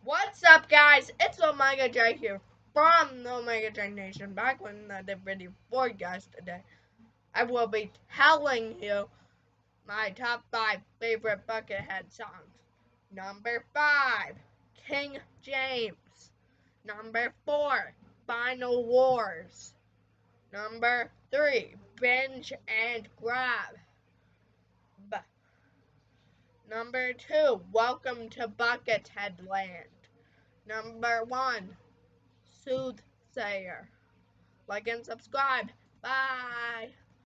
What's up, guys? It's Omega J here from the Omega J Nation. Back with another video for you guys today. I will be telling you my top 5 favorite Buckethead songs. Number 5, King James. Number 4, Final Wars. Number 3, Binge and Grab. Number 2, Welcome to Buckethead Land. Number 1, Soothsayer. Like and subscribe. Bye.